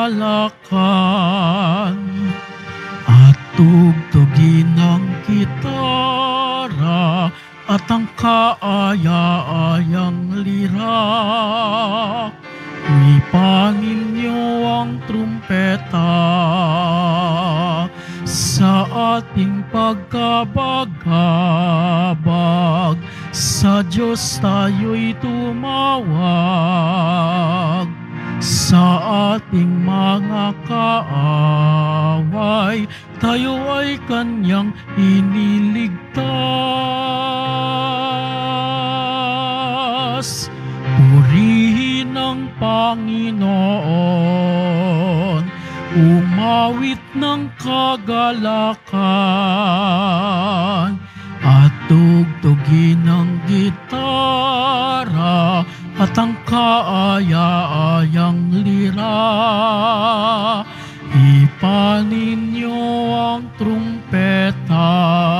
kagalakan at tugtugin ng gitara at ang kaaya-ayang lira. Ipanin niyo ang trumpeta sa ating pagkabagabag. Sa Diyos tayo'y tumawag, sa ating mga kaaway tayo ay Kanyang iniligtas. Purihin ang Panginoon, umawit ng kagalakan at tugtugin ng gitara at ang kaaya-ayang lira. Ipanin niyo ang trumpeta.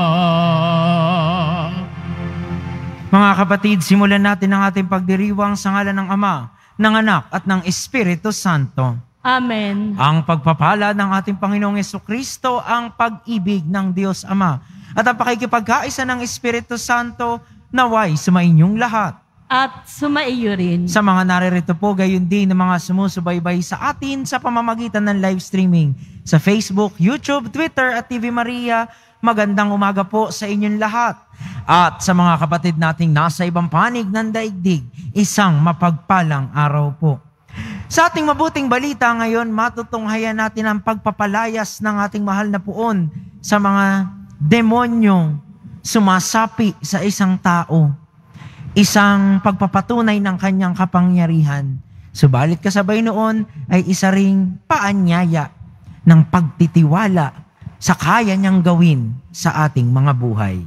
Mga kapatid, simulan natin ang ating pagdiriwang sa ngalan ng Ama, ng Anak at ng Espiritu Santo. Amen. Ang pagpapala ng ating Panginoong Jesucristo, ang pag-ibig ng Diyos Ama, at ang pakikipagkaisa ng Espiritu Santo naway sumainyong lahat. At sumaiyo rin. Sa mga naririto po, gayon din ng mga sumusubaybay sa atin sa pamamagitan ng live streaming sa Facebook, YouTube, Twitter at TV Maria, magandang umaga po sa inyong lahat. At sa mga kapatid nating nasa ibang panig ng daigdig, isang mapagpalang araw po. Sa ating mabuting balita ngayon, matutunghayan natin ang pagpapalayas ng ating mahal na puon sa mga demonyong sumasapi sa isang tao. Isang pagpapatunay ng kanyang kapangyarihan. Subalit kasabay noon ay isa ring paanyaya ng pagtitiwala sa kaya niyang gawin sa ating mga buhay.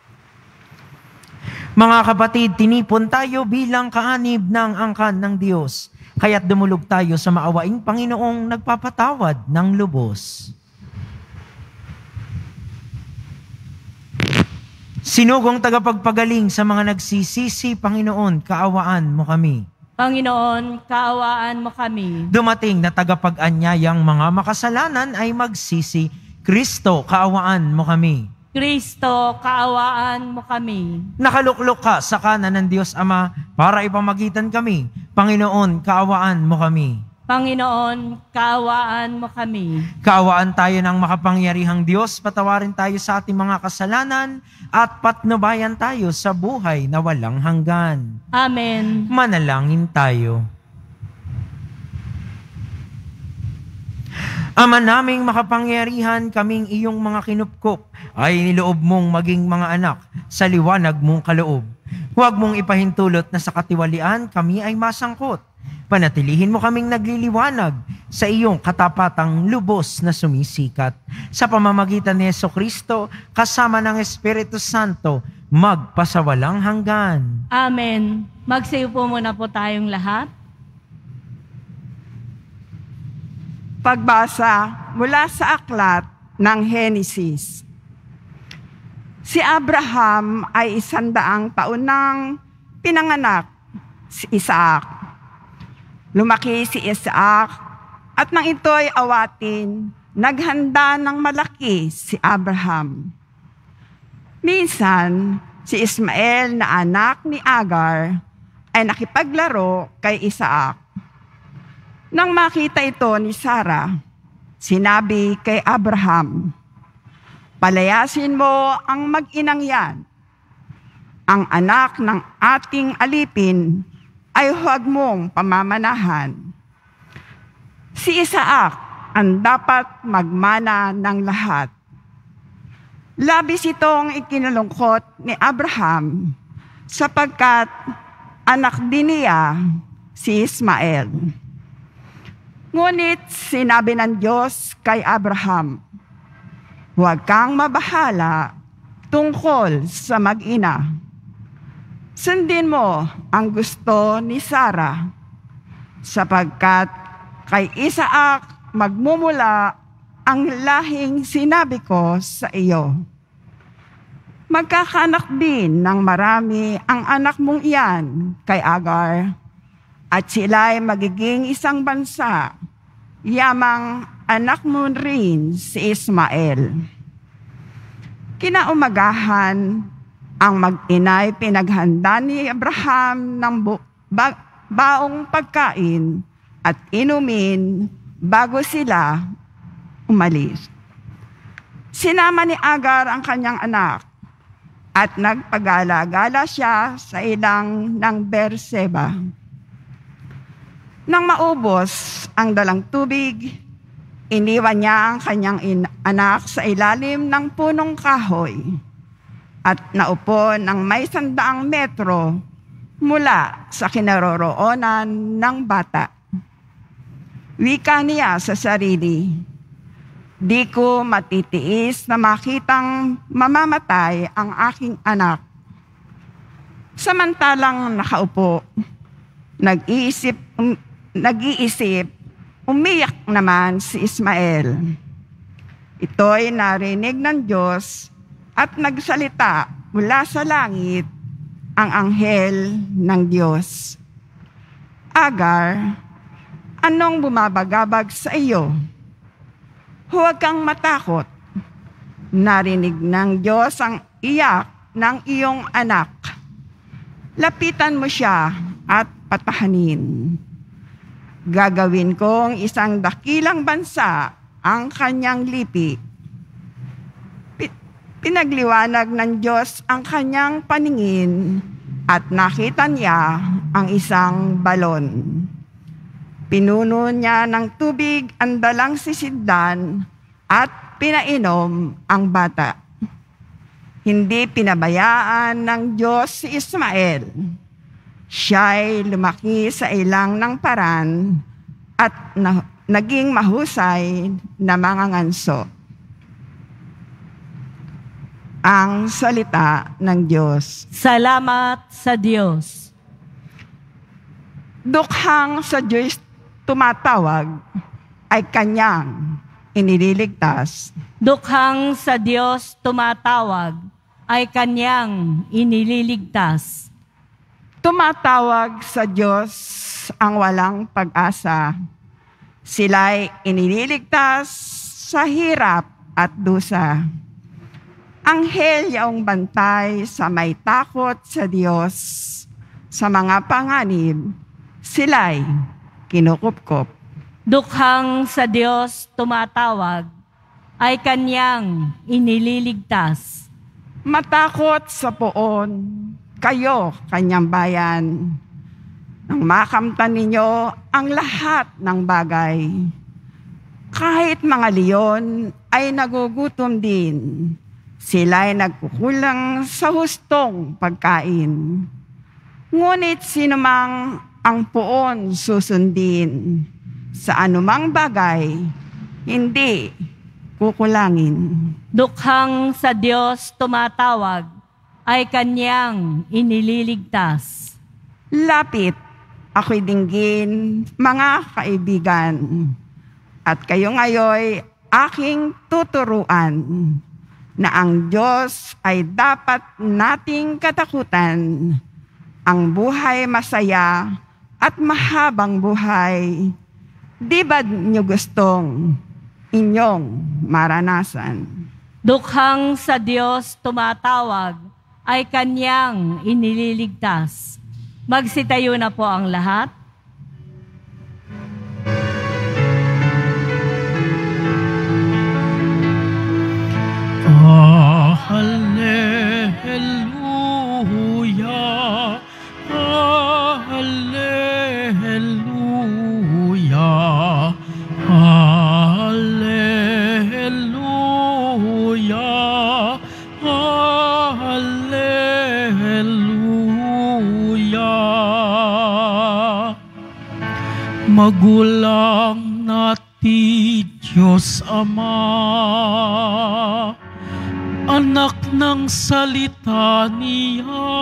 Mga kapatid, tinipon tayo bilang kaanib ng angkan ng Diyos, kaya't dumulog tayo sa maawaing Panginoong nagpapatawad ng lubos. Sinugong tagapagpagaling sa mga nagsisisi, Panginoon, kaawaan mo kami. Panginoon, kaawaan mo kami. Dumating na tagapag-anyayang mga makasalanan ay magsisi, Kristo, kaawaan mo kami. Kristo, kaawaan mo kami. Nakaluklok ka sa kanan ng Diyos Ama para ipamagitan kami. Panginoon, kaawaan mo kami. Panginoon, kaawaan mo kami. Kaawaan tayo ng makapangyarihang Diyos, patawarin tayo sa ating mga kasalanan at patnubayan tayo sa buhay na walang hanggan. Amen. Manalangin tayo. Ama naming makapangyarihan, kaming iyong mga kinupkop ay niloob mong maging mga anak sa liwanag mong kaloob. Huwag mong ipahintulot na sa katiwalian kami ay masangkot. Panatilihin mo kaming nagliliwanag sa iyong katapatang lubos na sumisikat. Sa pamamagitan ni Jesucristo, kasama ng Espiritu Santo, magpasawalang hanggan. Amen. Magsayo po muna po tayong lahat. Pagbasa mula sa aklat ng Henesis. Si Abraham ay 100 taon nang pinanganak si Isaac. Lumaki si Isaac at nang ito'y awatin, naghanda ng malaki si Abraham. Minsan, si Ismael na anak ni Agar ay nakipaglaro kay Isaac. Nang makita ito ni Sarah, sinabi kay Abraham, "Palayasin mo ang mag-inang yan. Ang anak ng ating alipin ay huwag mong pamamanahan. Si Isaac ang dapat magmana ng lahat." Labis itong ikinalungkot ni Abraham sapagkat anak din niya si Ismael. Ngunit sinabi ng Diyos kay Abraham, "Huwag kang mabahala tungkol sa mag-ina. Sundin mo ang gusto ni Sarah, sapagkat kay Isaac magmumula ang lahing sinabi ko sa iyo. Magkakaanak din ng marami ang anak mong iyan kay Agar, at sila'y magiging isang bansa yamang anak mo rin si Ismael. Kinaumagahan, ang mag-inay pinaghanda ni Abraham ng baong pagkain at inumin bago sila umalis. Sinama ni Agar ang kanyang anak at nagpagala-gala siya sa ilang ng Berseba. Nang maubos ang dalang tubig, iniwan niya ang kanyang anak sa ilalim ng punong kahoy at naupo ng may 100 metro mula sa kinaroroonan ng bata. Wika niya sa sarili, "Di ko matitiis na makitang mamamatay ang aking anak." Samantalang nakaupo, nag-iisip, umiyak naman si Ismael. Ito'y narinig ng Diyos at nagsalita mula sa langit ang anghel ng Diyos. "Agar, anong bumabagabag sa iyo? Huwag kang matakot. Narinig ng Diyos ang iyak ng iyong anak. Lapitan mo siya at patahanin. Gagawin kong isang dakilang bansa ang kanyang lipi." Pinagliwanag ng Diyos ang kanyang paningin at nakita niya ang isang balon. Pinuno niya ng tubig ang dalang sisidlan at pinainom ang bata. Hindi pinabayaan ng Diyos si Ismael. Siya'y lumaki sa ilang ng paran at naging mahusay na manganganso. Ang salita ng Diyos. Salamat sa Diyos. Dukhang sa Diyos tumatawag ay kanyang inililigtas. Dukhang sa Diyos tumatawag ay kanyang inililigtas. Tumatawag sa Diyos ang walang pag-asa. Sila'y inililigtas sa hirap at dusa. Anghel yaong bantay sa may takot sa Diyos. Sa mga panganib, sila'y kinukupkop. Dukhang sa Diyos tumatawag ay kanyang inililigtas. Matakot sa poon, kayo, kanyang bayan. Nang makamtan ninyo ang lahat ng bagay. Kahit mga leon ay nagugutom din. Sila'y nagkukulang sa hustong pagkain. Ngunit sinumang ang poon susundin, sa anumang bagay, hindi kukulangin. Dukhang sa Diyos tumatawag ay kanyang inililigtas. Lapit, ako'y dinggin, mga kaibigan, at kayo ngayoy aking tuturuan na ang Diyos ay dapat nating katakutan, ang buhay masaya at mahabang buhay. Di ba niyo gustong inyong maranasan? Dukhang sa Diyos tumatawag ay kanyang inililigtas. Magsitayo na po ang lahat. Hallelujah, hallelujah, hallelujah, hallelujah. Magulang natin Diyos Ama, anak ng salita niya,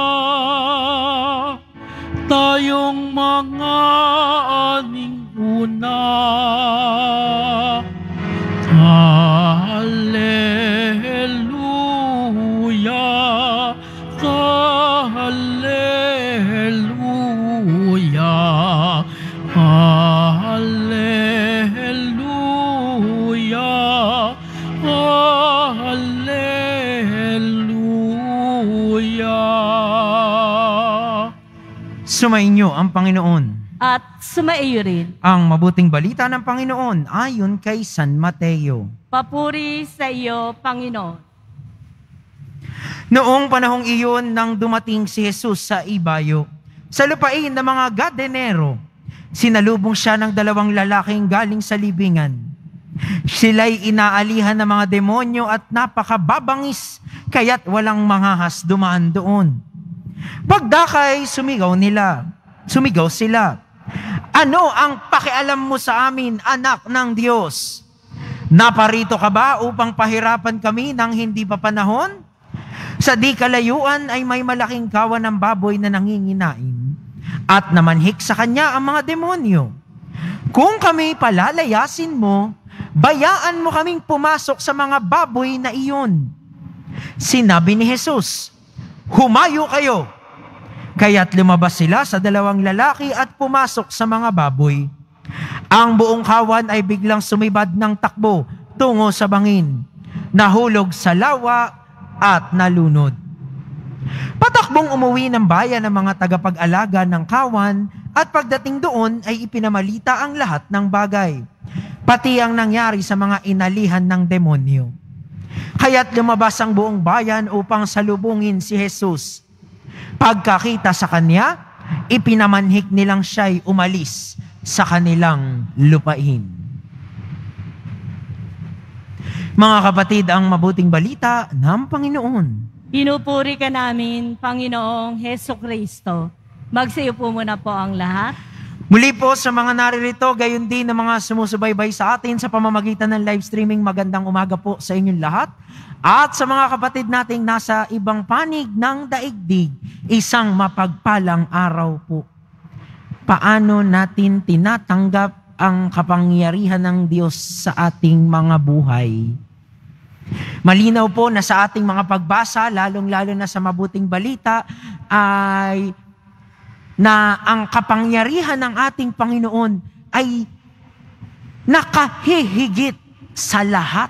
tayong mga aning una. Hallelujah, hallelujah, hallelujah. Hallelujah. Sumainyo ang Panginoon. At sumaiyo rin. Ang mabuting balita ng Panginoon ayon kay San Mateo. Papuri sa iyo, Panginoon. Noong panahong iyon nang dumating si Jesus sa ibayo, sa lupain ng mga Gadenero, sinalubong siya ng 2 lalaking galing sa libingan. Sila'y inaalihan ng mga demonyo at napakababangis, kaya't walang manghahas dumaan doon. Pagdakay, sumigaw sila. Ano ang pakialam mo sa amin, anak ng Diyos? Naparito ka ba upang pahirapan kami ng hindi pa panahon? Sa di kalayuan ay may malaking kawan ng baboy na nanginginain at namanhik sa kanya ang mga demonyo. Kung kami palalayasin mo, bayaan mo kaming pumasok sa mga baboy na iyon. Sinabi ni Jesus, humayo kayo. Kaya't lumabas sila sa 2 lalaki at pumasok sa mga baboy. Ang buong kawan ay biglang sumibad ng takbo tungo sa bangin, nahulog sa lawa at nalunod. Patakbong umuwi ng bayan ng mga tagapag-alaga ng kawan at pagdating doon ay ipinamalita ang lahat ng bagay, pati ang nangyari sa mga inalihan ng demonyo. Kaya't lumabas ang buong bayan upang salubungin si Jesus. Pagkakita sa kanya, ipinamanhik nilang siya'y umalis sa kanilang lupain. Mga kapatid, ang mabuting balita ng Panginoon. Pinupuri ka namin, Panginoong Hesukristo. Magsiyo po muna po ang lahat. Muli po sa mga naririto, gayon din ng mga sumusubaybay sa atin sa pamamagitan ng live streaming, magandang umaga po sa inyong lahat. At sa mga kapatid nating nasa ibang panig ng daigdig, isang mapagpalang araw po. Paano natin tinatanggap ang kapangyarihan ng Diyos sa ating mga buhay? Malinaw po na sa ating mga pagbasa, lalong-lalo na sa mabuting balita, ay na ang kapangyarihan ng ating Panginoon ay nakahihigit sa lahat.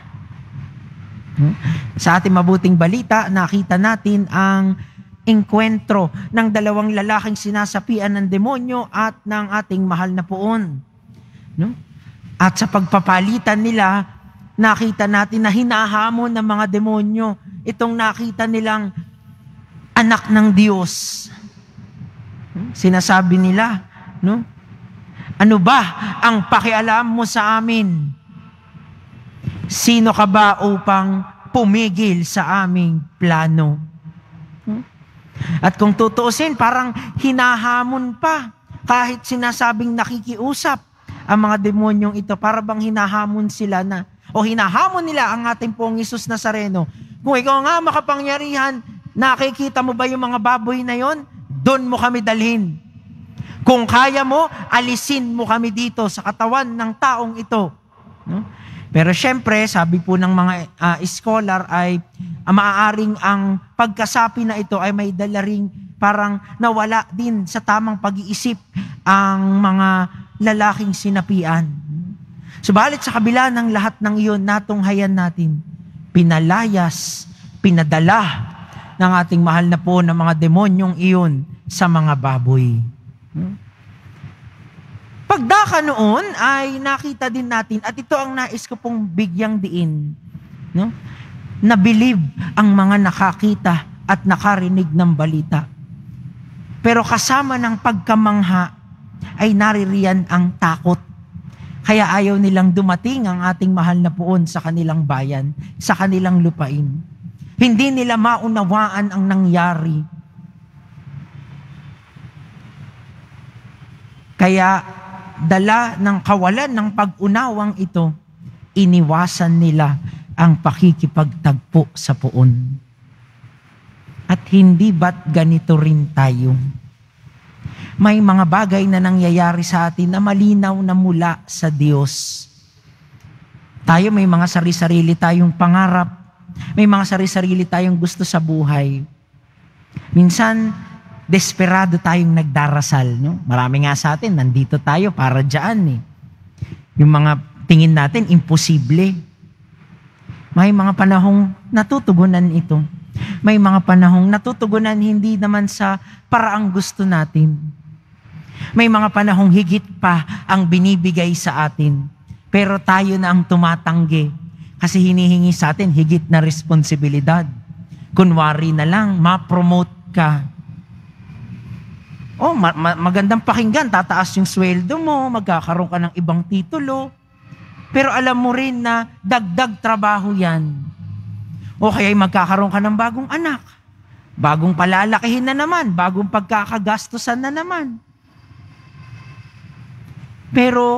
Sa ating mabuting balita, nakita natin ang engkwentro ng 2 lalaking sinasapian ng demonyo at ng ating mahal na Poon. No? At sa pagpapalitan nila, nakita natin na hinahamon ng mga demonyo itong nakita nilang anak ng Diyos. Sinasabi nila, no? Ano ba ang pakialam mo sa amin? Sino ka ba upang pumigil sa aming plano? At kung tutuusin, parang hinahamon pa. Kahit sinasabing nakikiusap ang mga demonyong ito, para bang hinahamon sila na, o hinahamon nila ang ating Pong Hesus Nazareno. Kung ikaw nga makapangyarihan, nakikita mo ba yung mga baboy na yon? Doon mo kami dalhin. Kung kaya mo, alisin mo kami dito sa katawan ng taong ito. No? Pero syempre, sabi po ng mga scholar ay maaaring ang pagkasapi na ito ay may dala ring parang nawala din sa tamang pag-iisip ang mga lalaking sinapian. Subalit sa kabila ng lahat ng iyon, natunghayan natin, pinalayas, pinadala ng ating mahal na po ng mga demonyong iyon sa mga baboy. Pagdaka noon ay nakita din natin, at ito ang nais ko pong bigyang diin, no? Nabilib ang mga nakakita at nakarinig ng balita. Pero kasama ng pagkamangha ay naririyan ang takot. Kaya ayaw nilang dumating ang ating mahal na Poon sa kanilang bayan, sa kanilang lupain. Hindi nila maunawaan ang nangyari. Kaya dala ng kawalan ng pag-unawang ito, iniwasan nila ang pakikipagtagpo sa Poon. At hindi ba't ganito rin tayo? May mga bagay na nangyayari sa atin na malinaw na mula sa Diyos. Tayo may mga sari-sarili tayong pangarap, may mga sari-sarili tayong gusto sa buhay. Minsan, desperado tayong nagdarasal. No? Marami nga sa atin, nandito tayo para dyan. Yung mga tingin natin, imposible. May mga panahong natutugunan ito. May mga panahong natutugunan hindi naman sa paraang gusto natin. May mga panahong higit pa ang binibigay sa atin. Pero tayo na ang tumatanggi kasi hinihingi sa atin higit na responsibilidad. Kunwari na lang, ma-promote ka. Magandang pakinggan, tataas yung sweldo mo, magkakaroon ka ng ibang titulo. Pero alam mo rin na dagdag trabaho yan. O kaya'y magkakaroon ka ng bagong anak. Bagong palalakihin na naman, bagong pagkakagastusan na naman. Pero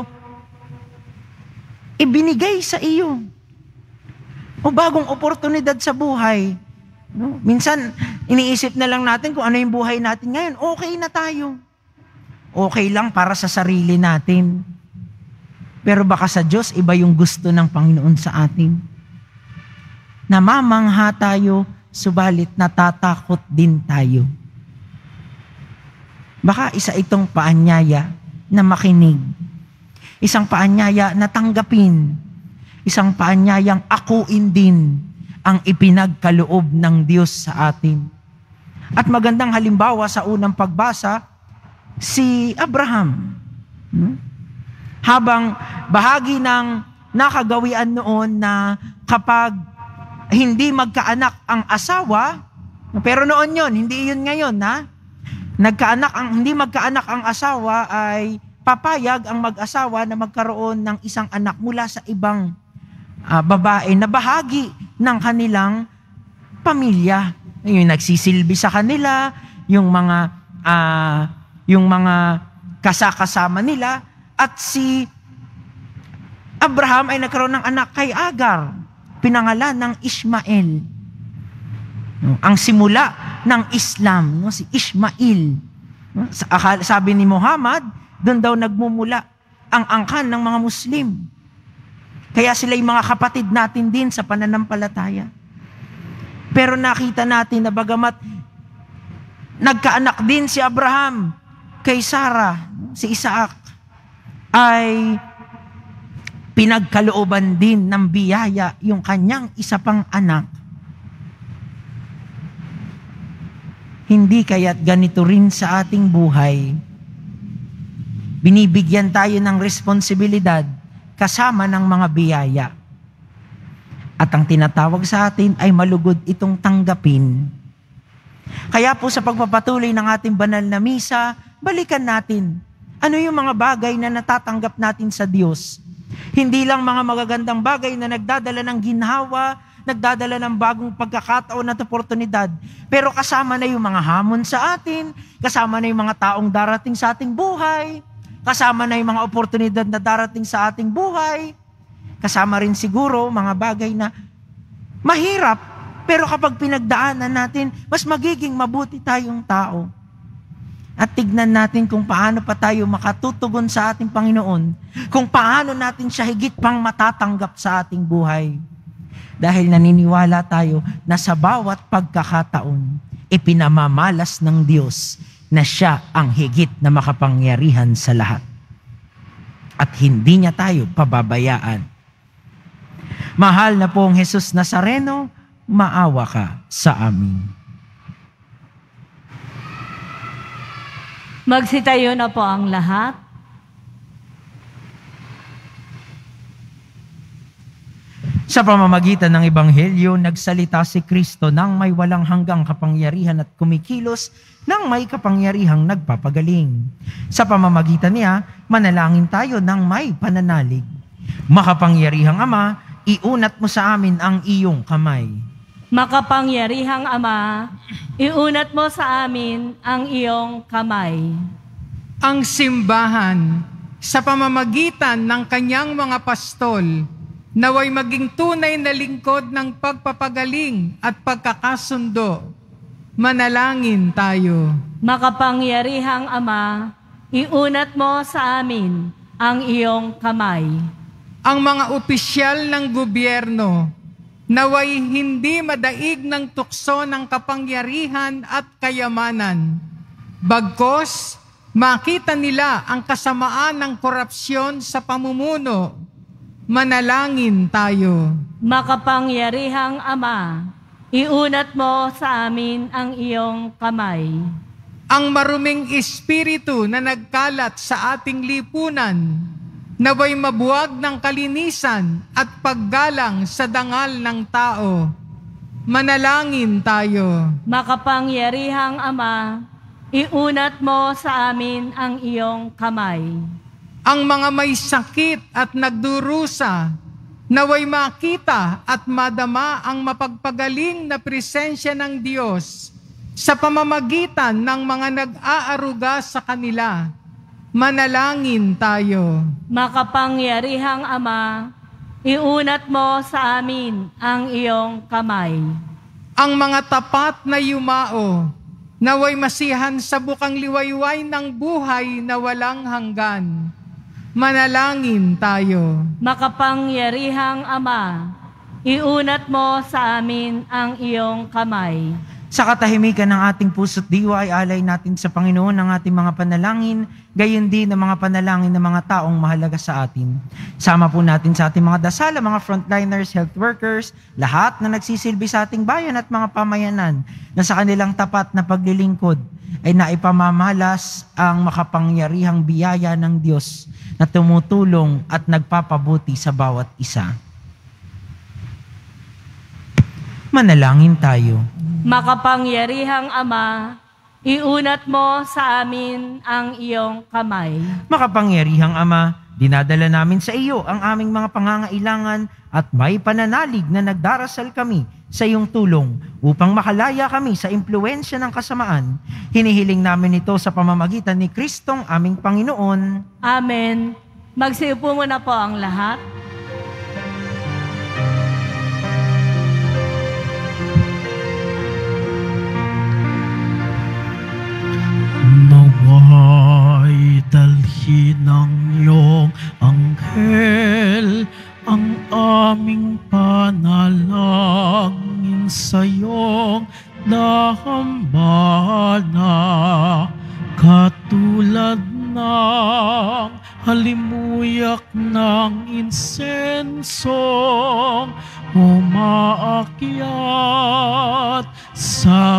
ibinigay sa iyo. O bagong oportunidad sa buhay. No? Minsan, iniisip na lang natin kung ano yung buhay natin ngayon. Okay na tayo. Okay lang para sa sarili natin. Pero baka sa Diyos, iba yung gusto ng Panginoon sa atin. Namamangha tayo, subalit natatakot din tayo. Baka isa itong paanyaya na makinig. Isang paanyaya na tanggapin. Isang paanyayang akuin din ang ipinagkaloob ng Diyos sa atin. At magandang halimbawa sa unang pagbasa, si Abraham. Habang bahagi ng nakagawian noon na kapag hindi magkaanak ang asawa, pero noon yon, hindi yun ngayon, ha? Hindi magkaanak ang asawa ay papayag ang mag-asawa na magkaroon ng isang anak mula sa ibang babae na bahagi ng kanilang pamilya. Yung nagsisilbi sa kanila, yung mga kasakasama nila, at si Abraham ay nagkaroon ng anak kay Agar, pinangalan ng Ishmael. Ang simula ng Islam, si Ishmael. Sabi ni Muhammad, doon daw nagmumula ang angkan ng mga Muslim. Kaya sila'y mga kapatid natin din sa pananampalataya. Pero nakita natin na bagamat nagkaanak din si Abraham kay Sarah, si Isaac, ay pinagkalooban din ng biyaya yung kanyang isa pang anak. Hindi kaya't ganito rin sa ating buhay. Binibigyan tayo ng responsibilidad kasama ng mga biyaya. At ang tinatawag sa atin ay malugod itong tanggapin. Kaya po sa pagpapatuloy ng ating banal na misa, balikan natin ano yung mga bagay na natatanggap natin sa Diyos. Hindi lang mga magagandang bagay na nagdadala ng ginhawa, nagdadala ng bagong pagkakataon at oportunidad. Pero kasama na yung mga hamon sa atin, kasama na yung mga taong darating sa ating buhay, kasama na yung mga oportunidad na darating sa ating buhay, kasama rin siguro mga bagay na mahirap, pero kapag pinagdaanan natin, mas magiging mabuti tayong tao. At tignan natin kung paano pa tayo makatutugon sa ating Panginoon, kung paano natin siya higit pang matatanggap sa ating buhay. Dahil naniniwala tayo na sa bawat pagkakataon, ipinamamalas ng Diyos na siya ang higit na makapangyarihan sa lahat. At hindi niya tayo pababayaan. Mahal na pong Jesus Nazareno, maawa ka sa amin. Magsitayo na po ang lahat. Sa pamamagitan ng Ebanghelyo, nagsalita si Kristo nang may walang hanggang kapangyarihan at kumikilos nang may kapangyarihang nagpapagaling. Sa pamamagitan niya, manalangin tayo nang may pananalig. Makapangyarihang Ama, iunat mo sa amin ang iyong kamay. Makapangyarihang Ama, iunat mo sa amin ang iyong kamay. Ang simbahan, sa pamamagitan ng kanyang mga pastol, naway maging tunay na lingkod ng pagpapagaling at pagkakasundo. Manalangin tayo. Makapangyarihang Ama, iunat mo sa amin ang iyong kamay. Ang mga opisyal ng gobyerno, naway hindi madaig ng tukso ng kapangyarihan at kayamanan. Bagkos, makita nila ang kasamaan ng korupsyon sa pamumuno. Manalangin tayo. Makapangyarihang Ama, iunat mo sa amin ang iyong kamay. Ang maruming espiritu na nagkalat sa ating lipunan, naway mabuwag ng kalinisan at paggalang sa dangal ng tao. Manalangin tayo. Makapangyarihang Ama, iunat mo sa amin ang iyong kamay. Ang mga may sakit at nagdurusa, naway makita at madama ang mapagpagaling na presensya ng Diyos sa pamamagitan ng mga nag-aaruga sa kanila. Manalangin tayo. Makapangyarihang Ama, iunat mo sa amin ang iyong kamay. Ang mga tapat na yumao, naway masihan sa bukang liwayway ng buhay na walang hanggan. Manalangin tayo. Makapangyarihang Ama, iunat mo sa amin ang iyong kamay. Sa katahimikan ng ating puso't diwa ay alay natin sa Panginoon ang ating mga panalangin, gayon din ang mga panalangin ng mga taong mahalaga sa atin. Sama po natin sa ating mga dasal, mga frontliners, health workers, lahat na nagsisilbi sa ating bayan at mga pamayanan na sa kanilang tapat na paglilingkod ay naipamamalas ang makapangyarihang biyaya ng Diyos na tumutulong at nagpapabuti sa bawat isa. Manalangin tayo. Makapangyarihang Ama, iunat mo sa amin ang iyong kamay. Makapangyarihang Ama, dinadala namin sa iyo ang aming mga pangangailangan at may pananalig na nagdarasal kami sa iyong tulong upang makalaya kami sa impluensya ng kasamaan. Hinihiling namin ito sa pamamagitan ni Kristong aming Panginoon. Amen. Magsiupo muna po ang lahat. Naway dalhin ng iyong anghel ang aming panalangin sa iyong dambana, katulad ng halimuyak ng insensong umaakyat sa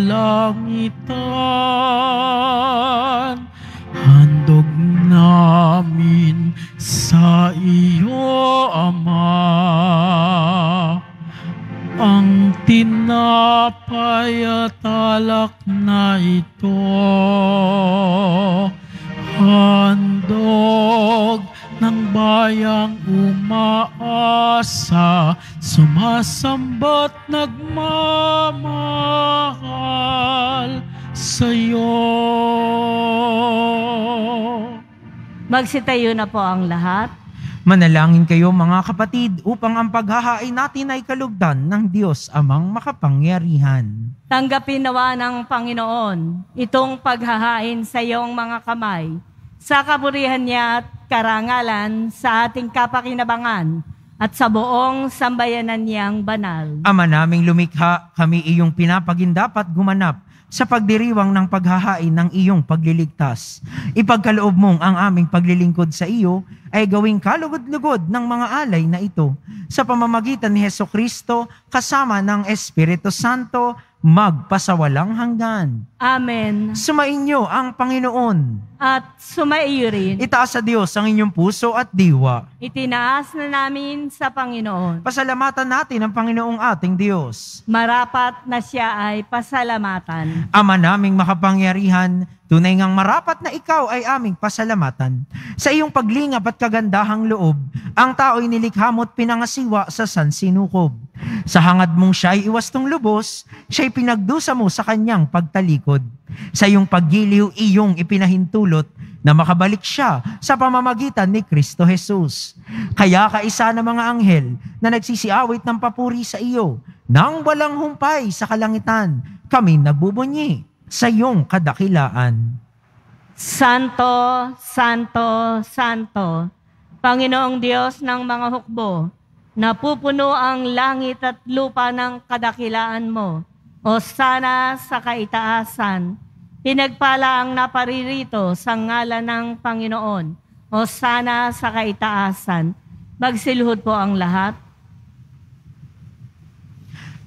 kalangitan. Handog namin sa iyo, Ama, ang tinapay at alak na ito. Handog ng bayang umaasa, sumasamba't nagmamahal sa'yo. Magsitayo na po ang lahat. Manalangin kayo mga kapatid upang ang paghahain natin ay kalugdan ng Diyos amang makapangyarihan. Tanggapin nawa ng Panginoon itong paghahain sa iyong mga kamay, sa kaburihan niya at karangalan sa ating kapakinabangan at sa buong sambayanan niyang banal. Ama naming lumikha, kami iyong pinapagindapat gumanap sa pagdiriwang ng paghahain ng iyong pagliligtas. Ipagkaloob mong ang aming paglilingkod sa iyo ay gawing kalugod-lugod ng mga alay na ito sa pamamagitan ni Hesukristo kasama ng Espiritu Santo magpasawalang hanggan. Amen. Sumainyo ang Panginoon. At sumaiyo rin. Itaas sa Diyos ang inyong puso at diwa. Itinaas na namin sa Panginoon. Pasalamatan natin ang Panginoong ating Diyos. Marapat na siya ay pasalamatan. Ama naming makapangyarihan, tunay ngang marapat na ikaw ay aming pasalamatan. Sa iyong paglingap at kagandahang loob, ang tao'y nilikha mo't pinangasiwa sa sansinukob. Sa hangad mong siya'y iwastong lubos, siya'y pinagdusa mo sa kanyang pagtalikod. Sa iyong paggiliw, iyong ipinahintulot na makabalik siya sa pamamagitan ni Kristo Jesus. Kaya kaisa ng mga anghel na nagsisiawit ng papuri sa iyo, nang walang humpay sa kalangitan, kami nagbubunyi sa iyong kadakilaan. Santo, Santo, Santo, Panginoong Diyos ng mga hukbo, napupuno ang langit at lupa ng kadakilaan mo. O sana sa kaitaasan, pinagpala ang naparirito sa ngalan ng Panginoon. O sana sa kaitaasan, magsilhod po ang lahat.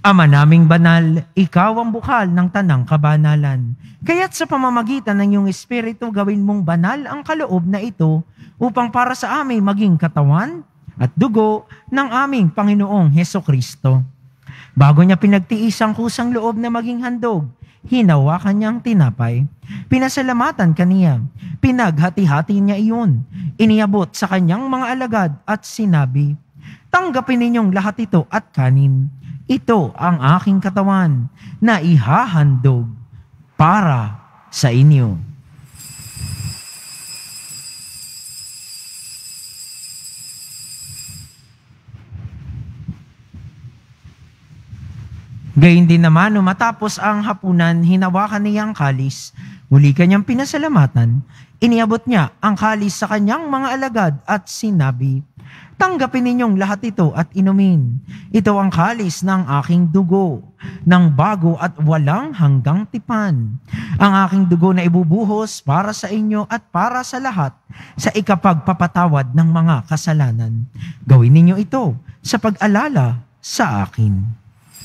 Ama naming banal, ikaw ang bukal ng tanang kabanalan. Kaya't sa pamamagitan ng iyong Espiritu, gawin mong banal ang kaloob na ito upang para sa amin maging katawan at dugo ng aming Panginoong Hesukristo. Bago niya pinagtiis ang kusang loob na maging handog, hinawakan niya ang tinapay. Pinasalamatan kaniya. Pinaghati-hati niya iyon. Iniabot sa kanyang mga alagad at sinabi, "Tanggapin ninyong lahat ito at kanin. Ito ang aking katawan na ihahandog para sa inyo." Gayun din naman, matapos ang hapunan, hinawakan niya ang kalis. Muli kanyang pinasalamatan. Iniabot niya ang kalis sa kanyang mga alagad at sinabi, "Tanggapin ninyong lahat ito at inumin. Ito ang kalis ng aking dugo, ng bago at walang hanggang tipan. Ang aking dugo na ibubuhos para sa inyo at para sa lahat sa ikapagpapatawad ng mga kasalanan. Gawin ninyo ito sa pag-alala sa akin."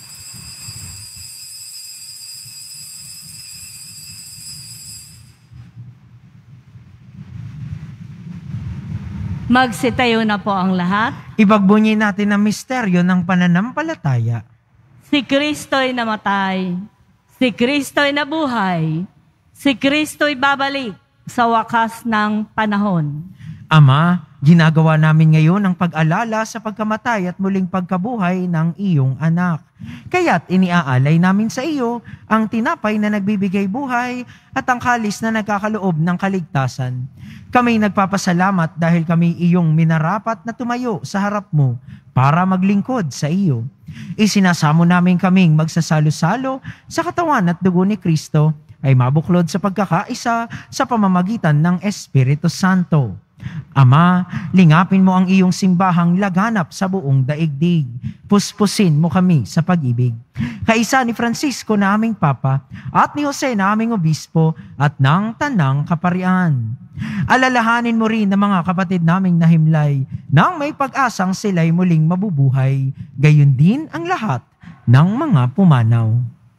Magsitayo na po ang lahat. Ipagbunyi natin ang misteryo ng pananampalataya. Si Kristo'y namatay. Si Kristo'y nabuhay. Si Kristo'y babalik sa wakas ng panahon. Ama, ginagawa namin ngayon ang pag-alala sa pagkamatay at muling pagkabuhay ng iyong anak. Kaya't iniaalay namin sa iyo ang tinapay na nagbibigay buhay at ang kalis na nagkakaloob ng kaligtasan. Kami nagpapasalamat dahil kami iyong minarapat na tumayo sa harap mo para maglingkod sa iyo. Isinasamo namin kaming magsasalo-salo sa katawan at dugo ni Kristo ay mabuklod sa pagkakaisa sa pamamagitan ng Espiritu Santo. Ama, lingapin mo ang iyong simbahang laganap sa buong daigdig. Puspusin mo kami sa pag-ibig. Kaisa ni Francisco na aming Papa at ni Jose na aming Obispo at ng Tanang Kaparian. Alalahanin mo rin ang mga kapatid naming nahimlay nang may pag-asang sila'y muling mabubuhay. Gayon din ang lahat ng mga pumanaw.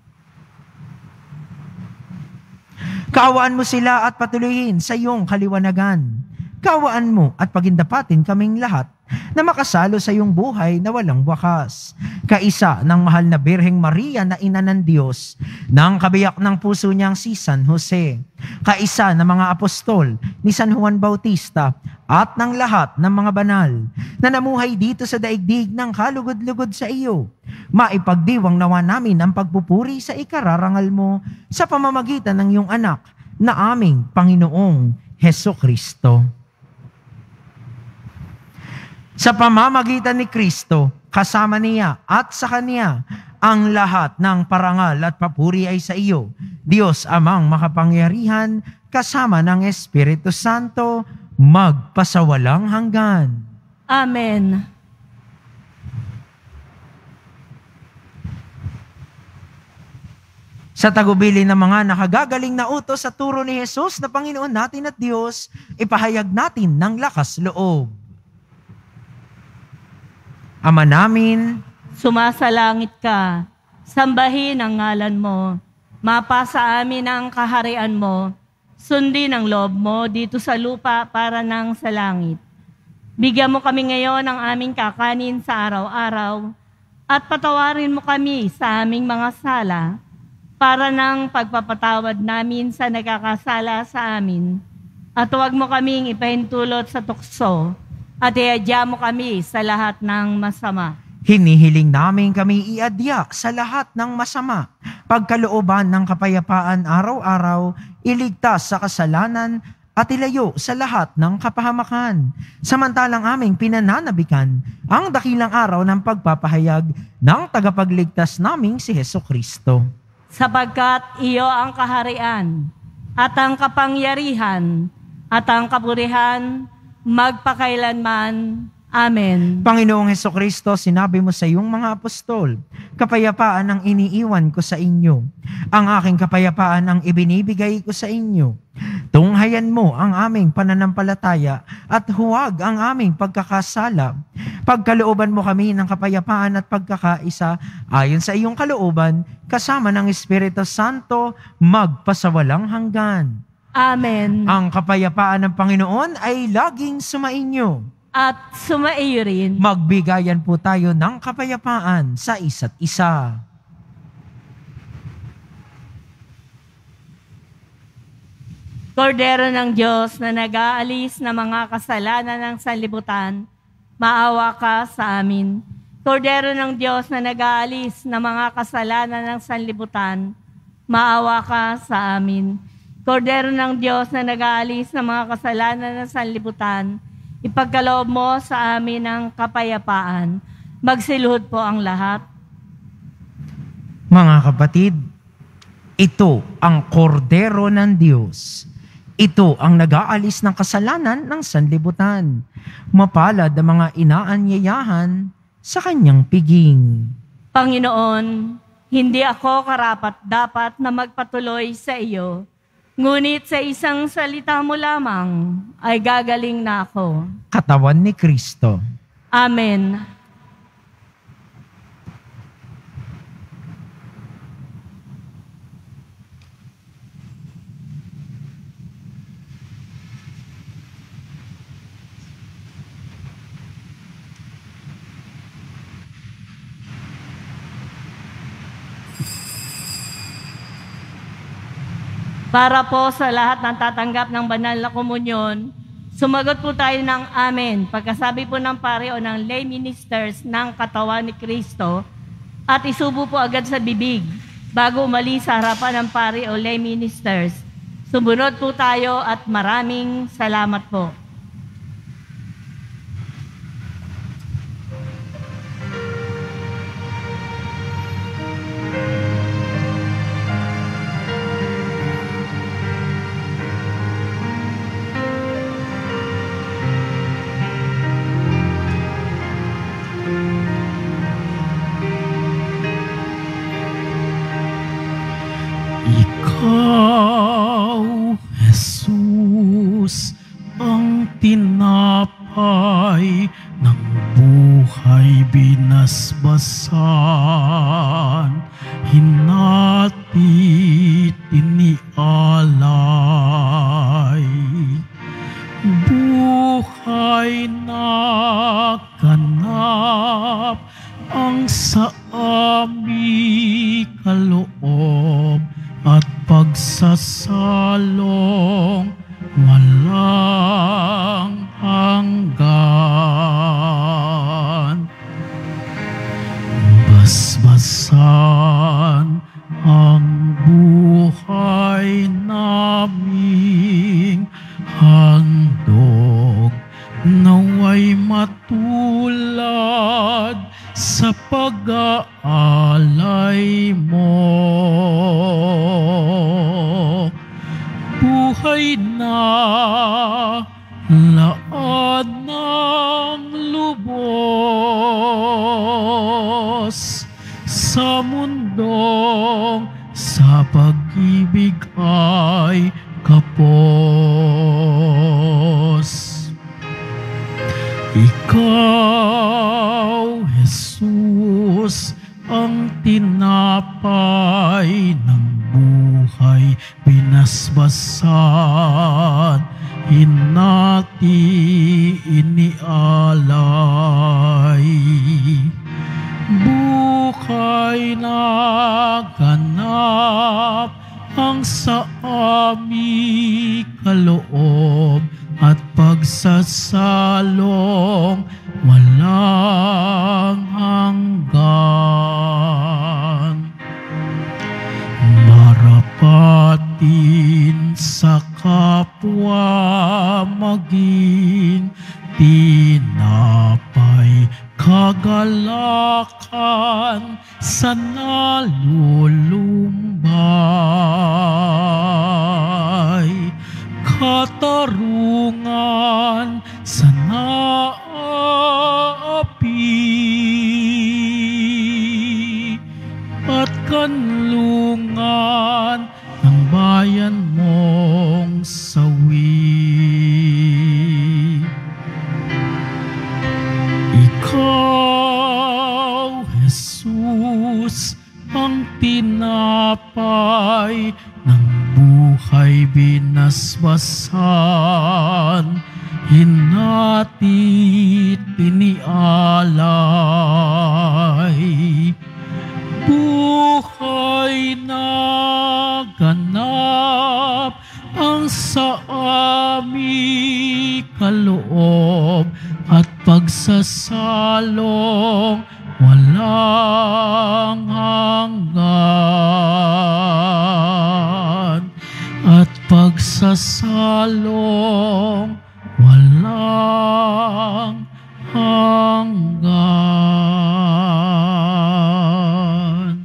Kaawaan mo sila at patuloyin sa iyong kaliwanagan. Kaawaan mo at pagindapatin kaming lahat na makasalo sa iyong buhay na walang wakas. Kaisa ng mahal na Birheng Maria na ina ng Diyos, ng kabiyak ng puso niyang si San Jose, kaisa ng mga apostol ni San Juan Bautista at ng lahat ng mga banal na namuhay dito sa daigdig ng kalugod-lugod sa iyo. Maipagdiwang nawa namin ang pagpupuri sa ikararangal mo sa pamamagitan ng iyong anak na aming Panginoong Hesukristo. Sa pamamagitan ni Kristo, kasama niya at sa Kanya, ang lahat ng parangal at papuri ay sa iyo, Diyos Amang makapangyarihan, kasama ng Espiritu Santo, magpasawalang hanggan. Amen. Sa tagubilin ng mga nakagagaling na utos sa turo ni Jesus na Panginoon natin at Diyos, ipahayag natin ng lakas loob. Ama namin, Sumasalangit ka, sambahin ang ngalan mo, mapasa amin ang kaharian mo, sundin ang loob mo dito sa lupa para nang sa langit. Bigyan mo kami ngayon ng aming kakanin sa araw-araw at patawarin mo kami sa aming mga sala para nang pagpapatawad namin sa nagkakasala sa amin. At huwag mo kaming ipahintulot sa tukso at iadya mo kami sa lahat ng masama. hinihiling namin kami iadya sa lahat ng masama, pagkalooban ng kapayapaan araw-araw, iligtas sa kasalanan at ilayo sa lahat ng kapahamakan. Samantalang aming pinananabikan ang dakilang araw ng pagpapahayag ng tagapagligtas naming si Hesukristo. Sapagkat iyo ang kaharian at ang kapangyarihan at ang kapurihan magpakailanman. Amen. Panginoong Hesukristo, sinabi mo sa iyong mga apostol, kapayapaan ang iniiwan ko sa inyo. Ang aking kapayapaan ang ibinibigay ko sa inyo. Tunghayan mo ang aming pananampalataya at huwag ang aming pagkakasala. Pagkalooban mo kami ng kapayapaan at pagkakaisa ayon sa iyong kalooban, kasama ng Espiritu Santo, magpasawalang hanggan. Amen. Ang kapayapaan ng Panginoon ay laging sumainyo. At sumaiyo rin. Magbigayan po tayo ng kapayapaan sa isa't isa. Kordero ng Diyos na nag-aalis ng mga kasalanan ng sanlibutan, maawa ka sa amin. Kordero ng Diyos na nag-aalis ng mga kasalanan ng sanlibutan, maawa ka sa amin. Kordero ng Diyos na nag-aalis ng mga kasalanan ng sanlibutan, ipagkaloob mo sa amin ang kapayapaan. Magsiluhod po ang lahat. Mga kapatid, ito ang kordero ng Diyos. Ito ang nag-aalis ng kasalanan ng sanlibutan. Mapalad ang mga inaanyayahan sa kanyang piging. Panginoon, hindi ako karapat-dapat na magpatuloy sa iyo, ngunit sa isang salita mo lamang ay gagaling na ako. Katawan ni Kristo. Amen. Para po sa lahat ng tatanggap ng banal na komunyon, sumagot po tayo ng Amen. Pagkasabi po ng pare o ng lay ministers ng katawan ni Kristo at isubo po agad sa bibig bago umalis sa harapan ng pare o lay ministers. Sumunod po tayo at maraming salamat po. Ikaw, Jesus, ang tinapay ng buhay binasbasan, hinati tinialay. Buhay na ganap ang sa aming kaloob at pagsasalong walang hanggan. Basbasan ang buhay naming handog, naway matulad sa pag-aalay mo. Buhay na laad ng lubos sa mundong sa pag-ibig ay kapos. Ikaw, Jesus, ang tinapay ng buhay binasbasan, hinati inialay. Buhay na ganap ang sa aming kaloob at pagsasalong walang hanggan. Marapatin sa kapwa maging tinapay, kagalakan sa nalulumbay, katarungan sa naapi, at kanlungan ng bayan mong sa tinapay ng buhay binasbasan, hinatit inialay. Buhay na ganap ang sa aming kaloob at pagsasalong walang hanggan, at pagsasalong walang hanggan.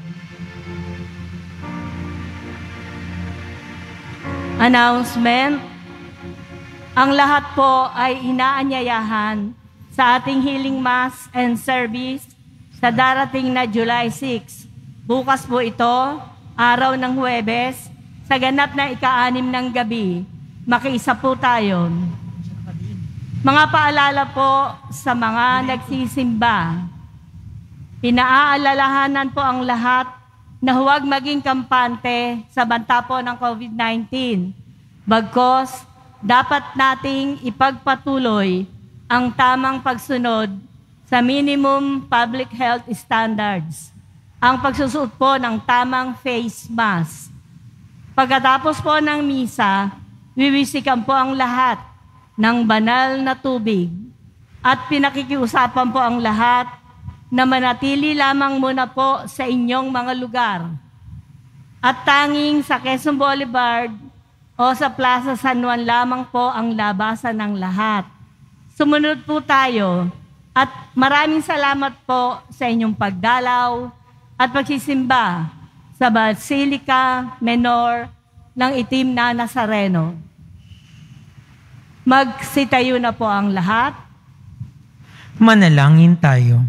Announcement. Ang lahat po ay inaanyayahan sa ating healing mass and service sa darating na July 6. Bukas po ito, araw ng Huwebes, sa ganap na ika-6 ng gabi. Makiisa po tayo. Mga paalala po sa mga nagsisimba. Pinaalalahanan po ang lahat na huwag maging kampante sa banta po ng COVID-19. Bagkos, dapat nating ipagpatuloy ang tamang pagsunod sa minimum public health standards. Ang pagsusuot po ng tamang face mask. Pagkatapos po ng misa, wiwisikan po ang lahat ng banal na tubig at pinakikiusapan po ang lahat na manatili lamang muna po sa inyong mga lugar. At tanging sa Quezon Boulevard o sa Plaza San Juan lamang po ang labasan ng lahat. Sumunod po tayo at maraming salamat po sa inyong pagdalaw at pagsisimba sa Basilica Menor ng Itim na Nazareno. Magsitayo na po ang lahat. Manalangin tayo.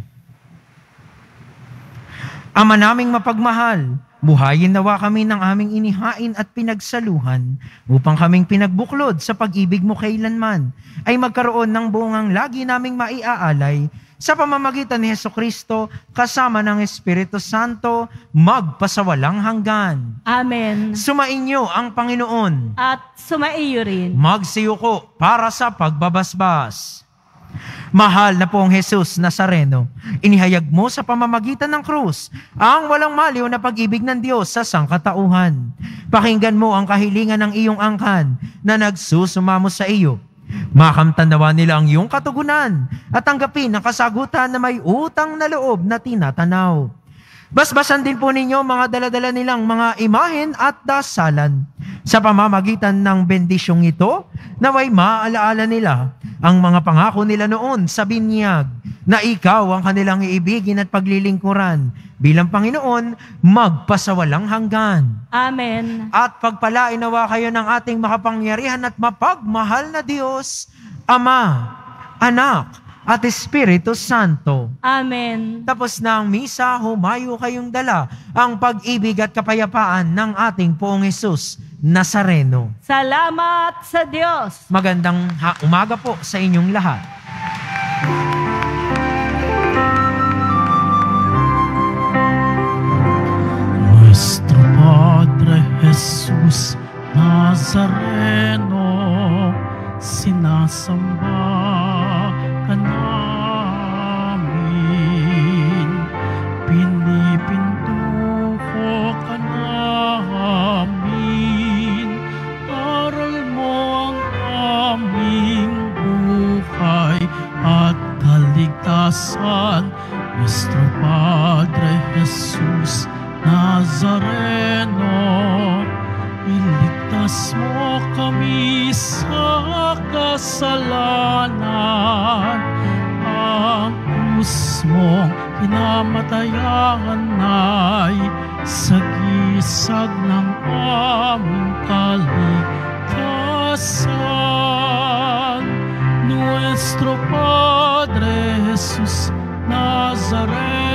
Ama naming mapagmahal, buhayin nawa kami ng aming inihain at pinagsaluhan upang kaming pinagbuklod sa pag-ibig mo kailanman ay magkaroon ng bungang lagi naming maiaalay sa pamamagitan ni Hesukristo kasama ng Espiritu Santo magpasawalang hanggan. Amen. Sumainyo ang Panginoon. At sumaiyo rin. Magsiyuko para sa pagbabasbas. Mahal na pong Jesus Nazareno, inihayag mo sa pamamagitan ng krus ang walang maliw na pag-ibig ng Diyos sa sangkatauhan. Pakinggan mo ang kahilingan ng iyong angkan na nagsusumamo sa iyo. Makamtanawa nila ang iyong katugunan at tanggapin ang kasagutan na may utang na loob na tinatanaw. Basbasan din po ninyo mga daladala nilang mga imahen at dasalan. Sa pamamagitan ng bendisyong ito, naway maaalaala nila ang mga pangako nila noon sa binyag na ikaw ang kanilang iibigin at paglilingkuran bilang Panginoon magpasawalang hanggan. Amen. At pagpalain nawa kayo ng ating makapangyarihan at mapagmahal na Diyos, Ama, Anak, at Espiritu Santo. Amen. Tapos na ang misa, humayo kayong dala ang pag-ibig at kapayapaan ng ating Poong Jesus Nazareno. Salamat sa Diyos. Magandang umaga po sa inyong lahat. Nuestro Padre Jesus Nazareno, sinasamba ka namin, pinipintuho ka namin, aral mo ang aming buhay at kaligtasan. Nuestro Padre Jesus Nazareno, iligtas mo kami sa kasalanan. Ang krus mong kinamatayan ay sagisag ng aming kaligtasan. Nuestro Padre Jesus Nazareno,